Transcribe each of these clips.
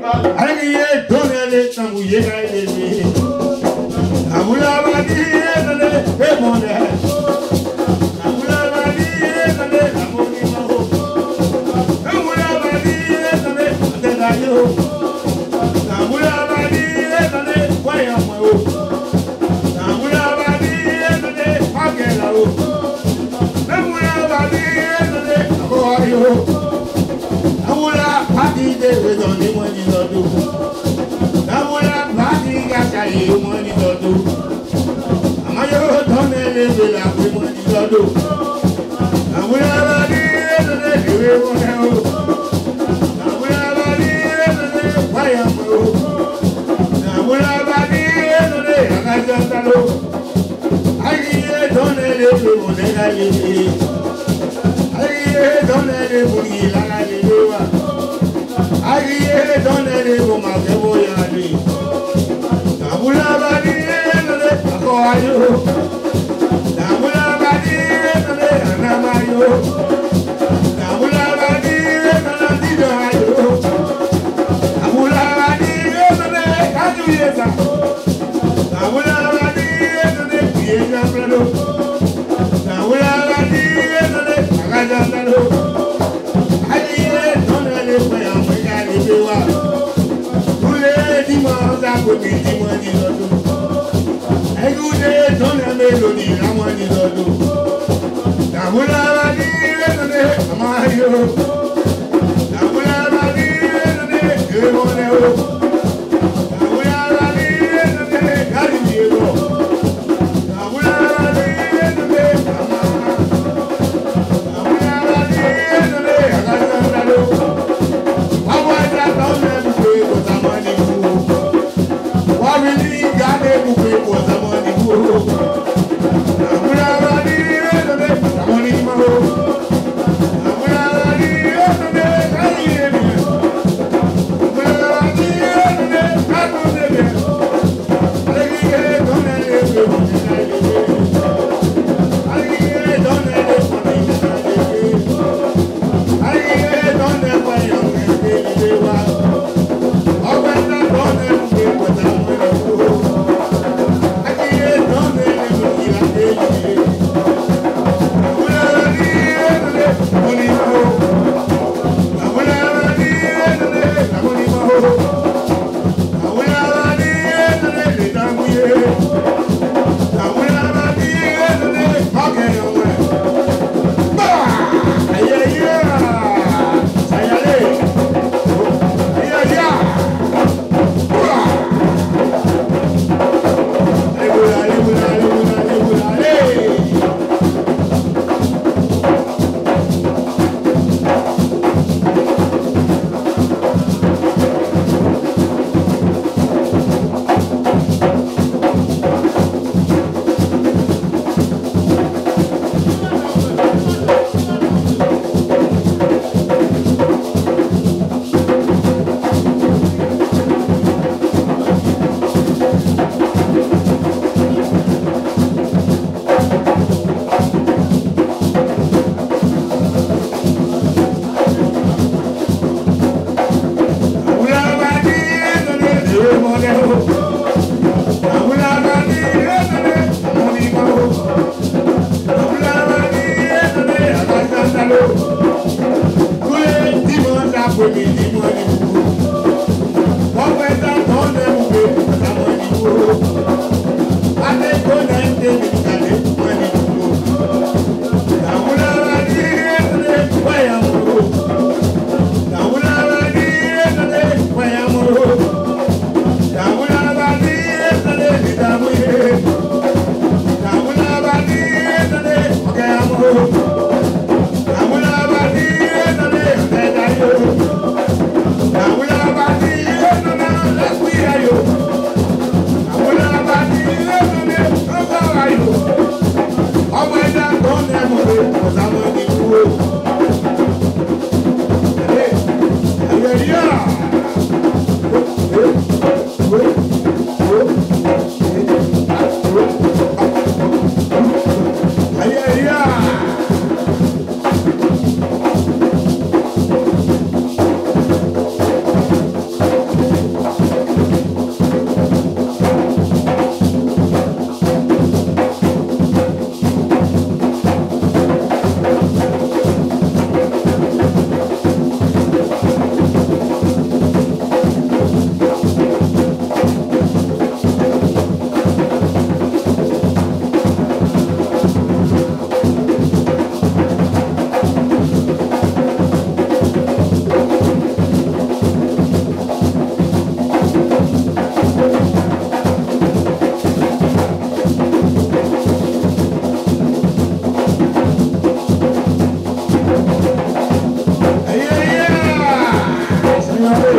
Agiye donele tamuye gaile. Amula badi nane emonde. Amula badi nane amoni maho. Amula badi nane adedayo. Amula badi nane wayamo. Amula badi nane agelawo. Amula badi nane akoyo. Amula badi de wezoni moni lodu. Amula badi gasaye moni lodu. Amayo donele bela moni lodu. Amula badi nane ewe moneo. Amula badi nane wayamo. Amula badi nane agajantalo. Agiye donele moni gaile. Agiye donele moni lagaile. Agiye donele moni boyali. Amula badi nane akoyo. Amula badi nane anamayo. Amula badi nane didayo. Amula badi nane kaduyeza. Amula badi nane kiyeza plano. Amula badi nane agajantalo. Agiye donele boyali bewa. Ule di moza ko di moni lodo. Egude donle melodi amoni lodo. Amula badi nane amayo. Amula badi nane emoneo. Amula badi nane kariyo. Amula badi nane amama. Amula badi nane agazalo. Wawaja donle buwe ko zamani bu. Wawili gade buwe ko zamani bu. Amula badi nane amoni maho. Amula badi nane kariyo. Amula badi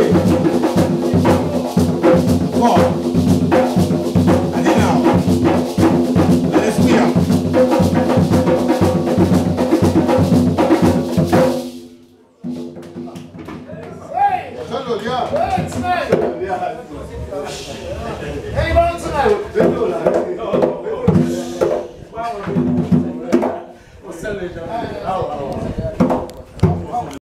Four. And then now. Let's wheel up. Tonight.